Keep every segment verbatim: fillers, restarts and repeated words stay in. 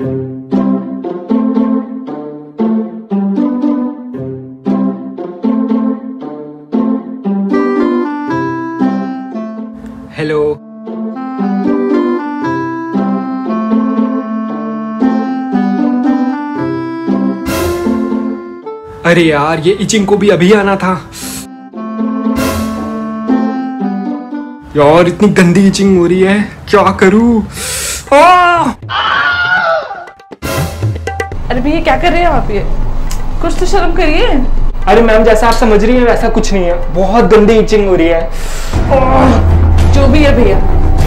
Hello. अरे यार, ये इचिंग को भी अभी आना था यार। इतनी गंदी इचिंग हो रही है, क्या करूं? अरे भैया क्या कर रहे हैं आप? ये कुछ तो शर्म करिए। अरे मैम, जैसा आप समझ रही हैं वैसा कुछ नहीं है, बहुत गंदी इचिंग हो रही है। जो भी है भैया।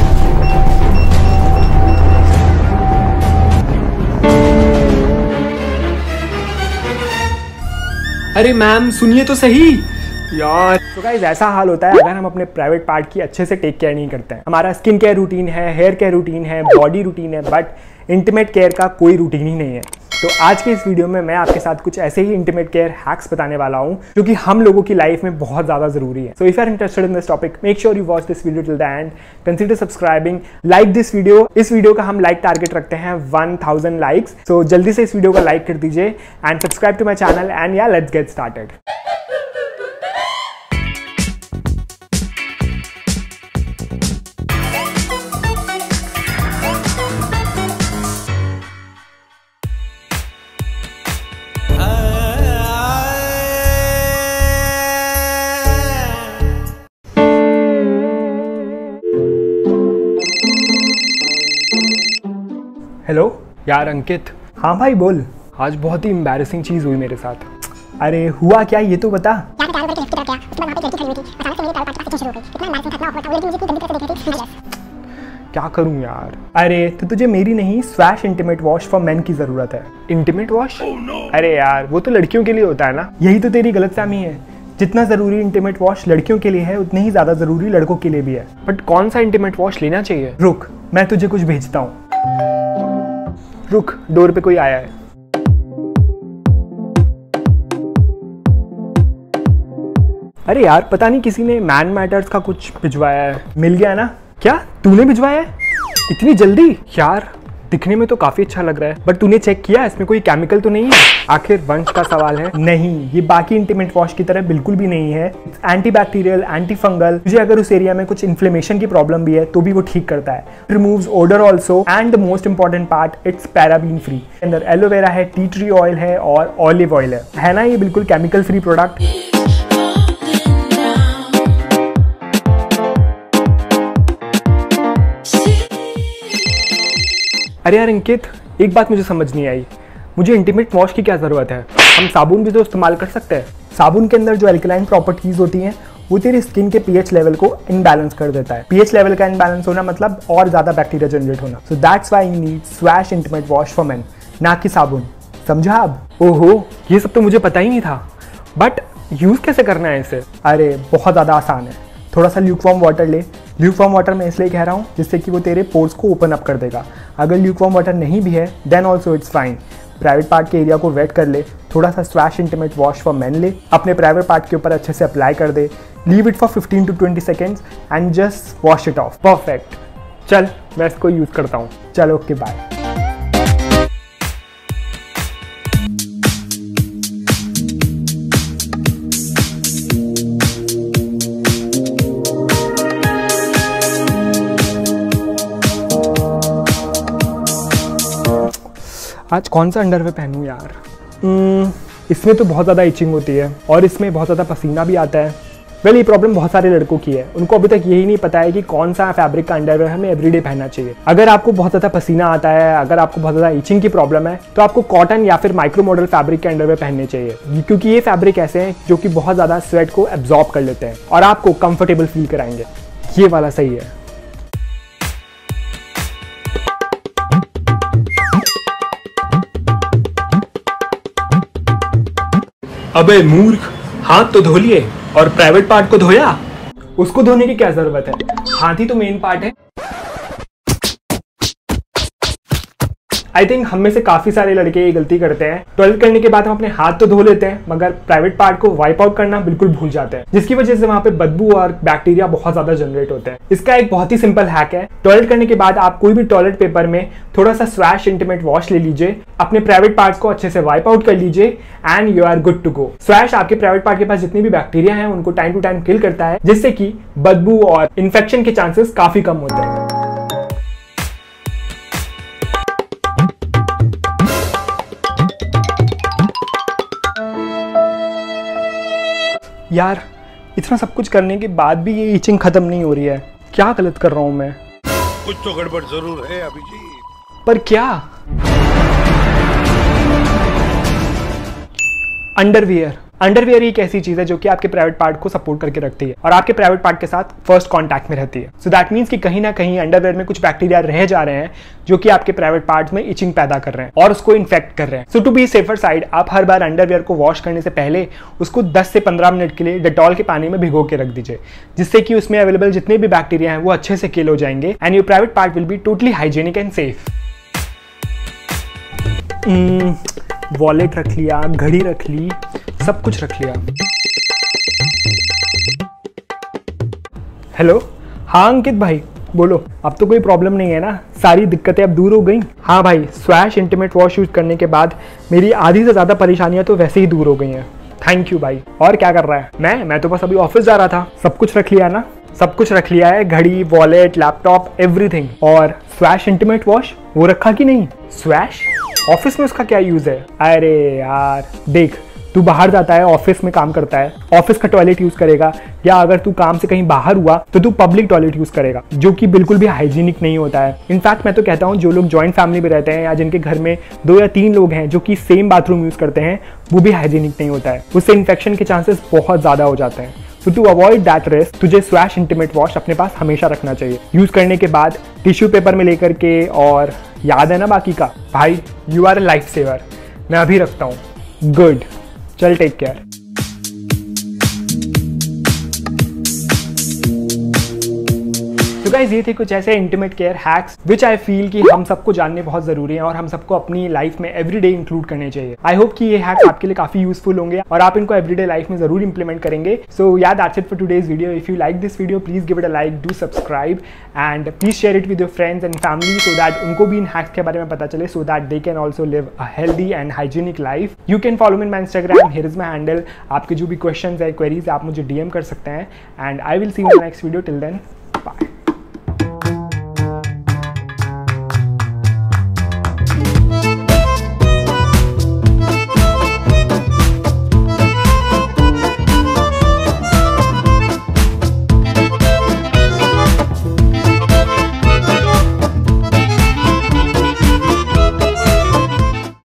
अरे मैम सुनिए तो सही यार। तो गाइस, ऐसा हाल होता है अगर हम अपने प्राइवेट पार्ट की अच्छे से टेक केयर नहीं करते हैं। हमारा स्किन केयर रूटीन है, हेयर केयर रूटीन है, बॉडी रूटीन है, बट इंटीमेट केयर का कोई रूटीन ही नहीं है। तो आज के इस वीडियो में मैं आपके साथ कुछ ऐसे ही इंटीमेट केयर हैक्स बताने वाला हूं जो कि हम लोगों की लाइफ में बहुत ज्यादा जरूरी है। So if you are interested in this topic, make sure you watch this video till the end, consider subscribing, like this video. इस वीडियो का हम लाइक टारगेट रखते हैं वन थाउजेंड लाइक्स। सो जल्दी से इस वीडियो को लाइक कर दीजिए and subscribe to my channel and yeah let's get started. Hello यार अंकित। हाँ भाई बोल। आज बहुत ही एम्बैरेसिंग चीज हुई मेरे साथ। अरे हुआ क्या, ये तो बता। क्या करूं यार? अरे तो तुझे मेरी नहीं, Swash intimate wash for men की जरूरत है। Intimate wash? oh, no. अरे यार, वो तो लड़कियों के लिए होता है ना। यही तो तेरी गलतफहमी है। जितना जरूरी इंटीमेट वॉश लड़कियों के लिए है, उतने ही ज्यादा जरूरी लड़कों के लिए भी है। बट कौन सा इंटीमेट वॉश लेना चाहिए? रुक, मैं तुझे कुछ भेजता हूँ। रुक, डोर पे कोई आया है। अरे यार, पता नहीं किसी ने मैन मैटर्स का कुछ भिजवाया है। मिल गया ना? क्या तूने भिजवाया है इतनी जल्दी? यार दिखने में तो काफी अच्छा लग रहा है, बट तूने चेक किया इसमें कोई केमिकल तो नहीं है? आखिर वंश का सवाल है। नहीं, ये बाकी इंटीमेट वॉश की तरह बिल्कुल भी नहीं है। Anti bacterial, anti fungal. तुझे अगर उस एरिया में कुछ इन्फ्लेमेशन की प्रॉब्लम भी है तो भी वो ठीक करता है। Removes odour also and the most important part, it's paraben free. अंदर एलोवेरा है, टी ट्री ऑयल है और ऑलिव ऑयल है है ना? ये बिल्कुल केमिकल फ्री प्रोडक्ट। अरे यार अंकित, एक बात मुझे समझ नहीं आई। मुझे इंटीमेट वॉश की क्या जरूरत है? हम साबुन भी तो इस्तेमाल कर सकते हैं। साबुन के अंदर जो एल्कलाइन प्रॉपर्टीज होती हैं वो तेरी स्किन के पीएच लेवल को इनबैलेंस कर देता है। पीएच लेवल का इनबैलेंस होना मतलब और ज्यादा बैक्टीरिया जनरेट होना। So that's why you need Swash intimate wash for men, ना कि साबुन। समझा अब? ओहो, ये सब तो मुझे पता ही नहीं था। बट यूज कैसे करना है इसे? अरे बहुत ज़्यादा आसान है। थोड़ा सा ल्यूकवार्म वाटर ले। ल्यूकवार्म वाटर मैं इसलिए कह रहा हूँ जिससे कि वो तेरे पोर्स को ओपन अप कर देगा। अगर ल्यूकवार्म वाटर नहीं भी है then also it's fine. Private part के एरिया को वेट कर ले। थोड़ा सा Swash intimate wash for men ले, अपने प्राइवेट पार्ट के ऊपर अच्छे से अप्लाई कर दे। Leave it for fifteen to twenty seconds and just wash it off. Perfect. चल मैं इसको यूज करता हूँ। चल ओके बाय। आज कौन सा अंडरवेयर पहनूं यार? hmm, इसमें तो बहुत ज़्यादा इचिंग होती है और इसमें बहुत ज़्यादा पसीना भी आता है। वेल, ये प्रॉब्लम बहुत सारे लड़कों की है। उनको अभी तक यही नहीं पता है कि कौन सा फैब्रिक का अंडरवेयर हमें एवरीडे पहनना चाहिए। अगर आपको बहुत ज़्यादा पसीना आता है, अगर आपको बहुत ज़्यादा इचिंग की प्रॉब्लम है, तो आपको कॉटन या फिर माइक्रो मॉडल फैब्रिक के अंडरवेयर पहनने चाहिए, क्योंकि ये फैब्रिक ऐसे हैं जो कि बहुत ज़्यादा स्वेट को एब्जॉर्ब कर लेते हैं और आपको कंफर्टेबल फील कराएंगे। ये वाला सही है। अबे मूर्ख, हाथ तो धो लिए और प्राइवेट पार्ट को धोया? उसको धोने की क्या जरूरत है? हाथ ही तो मेन पार्ट है। आई थिंक हम में से काफी सारे लड़के ये गलती करते हैं, टॉयलेट करने के बाद हम अपने हाथ तो धो लेते हैं मगर प्राइवेट पार्ट को वाइप आउट करना बिल्कुल भूल जाते हैं, जिसकी वजह से वहां पे बदबू और बैक्टीरिया बहुत ज्यादा जनरेट होते हैं। इसका एक बहुत ही सिंपल हैक है, टॉयलेट करने के बाद आप कोई भी टॉयलेट पेपर में थोड़ा सा स्वैश इंटीमेट वॉश ले लीजिए, अपने प्राइवेट पार्ट्स को अच्छे से वाइप आउट कर लीजिए and you are good to go. Swash आपके प्राइवेट पार्ट के पास जितनी भी बैक्टीरिया हैं उनको टाइम टू टाइम किल करता है, जिससे कि बदबू और इन्फेक्शन के चांसेस काफी कम होते हैं। यार इतना सब कुछ करने के बाद भी ये इचिंग खत्म नहीं हो रही है, क्या गलत कर रहा हूं मैं? कुछ तो गड़बड़ जरूर है अभिजीत। पर क्या? अंडरवियर अंडरवियर एक ऐसी चीज है जो कि आपके प्राइवेट पार्ट को सपोर्ट करके रखती है और आपके प्राइवेट पार्ट के साथ फर्स्ट कांटेक्ट में रहती है। सो दैट मीन्स कि कहीं ना कहीं अंडरवियर में कुछ बैक्टीरिया रह जा रहे हैं जो कि आपके प्राइवेट पार्ट्स में इचिंग पैदा कर रहे हैं और उसको इन्फेक्ट कर रहे हैं। So to be safer side, आप हर बार अंडरवियर को वॉश करने से पहले उसको दस से पंद्रह मिनट के लिए डेटॉल के पानी में भिगो के रख दीजिए, जिससे कि उसमें अवेलेबल जितने भी बैक्टीरिया हैं वो अच्छे से किल हो जाएंगे and your private part will be totally hygienic and safe. Wallet रख लिया, घड़ी रख ली, सब कुछ रख लिया। हेलो, हाँ अंकित भाई बोलो। अब तो कोई प्रॉब्लम नहीं है ना, सारी दिक्कतें अब दूर हो गई? हाँ भाई, स्वैश इंटीमेट वॉश यूज करने के बाद मेरी आधी से ज्यादा परेशानियां तो वैसे ही दूर हो गई हैं। थैंक यू भाई। और क्या कर रहा है? मैं मैं तो बस अभी ऑफिस जा रहा था। सब कुछ रख लिया ना? सब कुछ रख लिया है, घड़ी, वॉलेट, लैपटॉप, एवरीथिंग। और स्वैश इंटीमेट वॉश वो रखा कि नहीं? स्वैश ऑफिस में उसका क्या यूज है? अरे यार देख, तू बाहर जाता है, ऑफिस में काम करता है, ऑफिस का टॉयलेट यूज करेगा, या अगर तू काम से कहीं बाहर हुआ तो तू पब्लिक टॉयलेट यूज करेगा, जो कि बिल्कुल भी हाइजीनिक नहीं होता है। इनफैक्ट मैं तो कहता हूँ जो लोग जॉइंट फैमिली में रहते हैं या जिनके घर में दो या तीन लोग हैं जो कि सेम बाथरूम यूज करते हैं, वो भी हाइजीनिक नहीं होता है, उससे इन्फेक्शन के चांसेस बहुत ज्यादा हो जाते हैं। So to avoid that risk, तुझे स्वैश इंटीमेट वॉश अपने पास हमेशा रखना चाहिए। यूज करने के बाद टिश्यू पेपर में लेकर के, और याद है ना बाकी का? भाई you are a life saver. मैं अभी रखता हूँ। गुड, चल टेक केयर। तो गाइस ये थे कुछ ऐसे intimate care hacks which I feel कि हम सबको जानने बहुत जरूरी है और हम सबको अपनी लाइफ में एवरीडे इंक्लूड करने चाहिए। आई होप कि ये हैक्स आपके लिए काफी यूजफुल होंगे और आप इनको एवरीडे लाइफ में जरूर इंप्लीमेंट करेंगे। So yeah that's it for today's video. If you like this video please give it a like, do subscribe and please share it with your friends and family so that उनको भी इन hacks के बारे में पता चले, so that they can also live a healthy and hygienic life. You can follow me in my Instagram, here is my handle. आपके जो भी क्वेश्चन है, क्वेरीज आप मुझे डीएम कर सकते हैं and I will see you in next video. Till then bye.